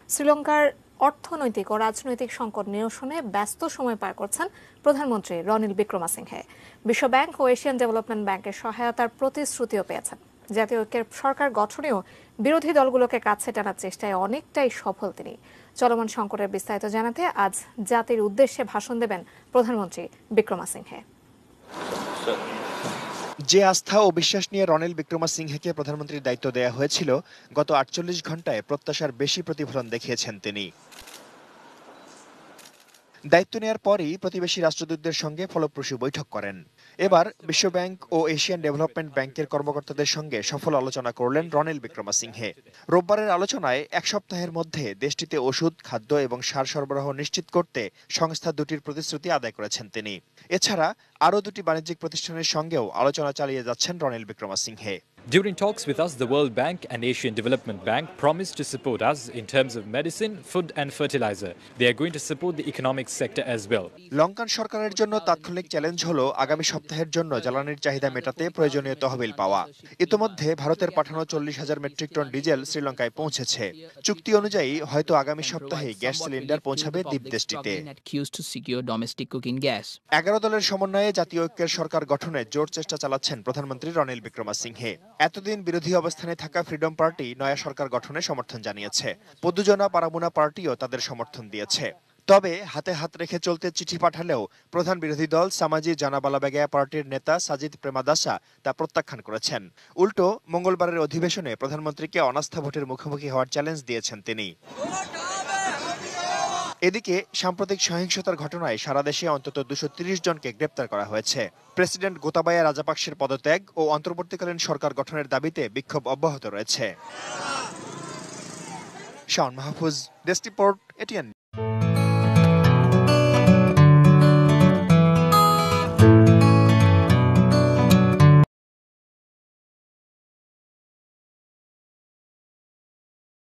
শ্রীলঙ্কার অর্থনৈতিক ও রাজনৈতিক সংকট নিরসনে ব্যস্ত সময় পার করছেন প্রধানমন্ত্রী রনিল বিক্রমাসিংহে। বিশ্বব্যাংক ও এশিয়ান ডেভেলপমেন্ট ব্যাংকের সহায়তার প্রতিশ্রুতিও পেয়েছেন। জাতীয় ঐক্যের সরকার গঠনেও বিরোধী দলগুলোকে কাছে টানার চেষ্টায় অনেকটাই সফল তিনি। চলমান সংকটের বিস্তারিত জানাতে আজ জাতির উদ্দেশ্যে ভাষণ দেবেন প্রধানমন্ত্রী বিক্রমাসিংহে। যে আস্থা ও বিশ্বাস নিয়ে রনিল বিক্রমাসিংহেকে প্রধানমন্ত্রীর দায়িত্ব দেওয়া হয়েছিল, গত ৪৮ ঘন্টায় প্রত্যাশার বেশি প্রতিফলন দেখিয়েছেন তিনি। দায়িত্ব নেওয়ার পরই প্রতিবেশী রাষ্ট্রদূতদের সঙ্গে ফলপ্রসূ বৈঠক করেন। এবার বিশ্বব্যাংক ও এশিয়ান ডেভেলপমেন্ট ব্যাংকের কর্মকর্তাদের সঙ্গে সফল আলোচনা করলেন রনিল বিক্রমাসিংহে। রোববারের আলোচনায় এক সপ্তাহের মধ্যে দেশটিতে ওষুধ, খাদ্য এবং সার সরবরাহ নিশ্চিত করতে সংস্থা দুটির প্রতিশ্রুতি আদায় করেছেন তিনি। এছাড়া আরও দুটি বাণিজ্যিক প্রতিষ্ঠানের সঙ্গেও আলোচনা চালিয়ে যাচ্ছেন Ranil Wickremesinghe. During talks with us, the World Bank and Asian Development Bank promised to support us in terms of medicine, food and fertilizer. They are going to support the economic sector as well. Lankan সরকারের জন্য তাৎক্ষণিক challenge হলো আগামী সপ্তাহের জন্য জ্বালানির চাহিদা মেটাতে প্রয়োজনীয় তহবিল পাওয়া। ইতোমধ্যে ভারতের পাঠানো ৪০,০০০ মেট্রিক টন ডিজেল শ্রীলঙ্কায় পৌঁছেছে। চুক্তি অনুযায়ী হয়তো আগামী সপ্তাহে গ্যাস সিলিন্ডার পৌঁছাবে দ্বীপদেশটিতে। ১১ দলের সমন্বয়ে জাতীয় ঐক্যের সরকার গঠনে জোর চেষ্টা চালাচ্ছেন প্রধানমন্ত্রী রনিল বিক্রমাসিংহে। এতদিন বিরোধী অবস্থানে থাকা ফ্রিডম পার্টি নয়া সরকার গঠনে সমর্থন জানিয়েছে। পদ্দুজনা পারামুনা পার্টিও তাদের সমর্থন দিয়েছে। তবে হাতে হাত রেখে চলতে চিঠি পাঠালেও প্রধান বিরোধী দল সামাজি জানাবালাবেগায়া পার্টির নেতা সাজিদ প্রেমাদাসা তা প্রত্যাখ্যান করেছেন। উল্টো মঙ্গলবারের অধিবেশনে প্রধানমন্ত্রীকে অনাস্থা ভোটের মুখোমুখি হওয়ার চ্যালেঞ্জ দিয়েছেন তিনি। এদিকে সাম্প্রতিক সহিংসতার ঘটনায় সারা দেশে অন্তত ২৩০ জনকে গ্রেপ্তার করা হয়েছে। প্রেসিডেন্ট গোতাবায়া রাজাপাকসের পদত্যাগ ও অন্তর্বর্তীকালীন সরকার গঠনের দাবিতে বিক্ষোভ অব্যাহত রয়েছে। Shaon Mahfuz, desk report, ATN।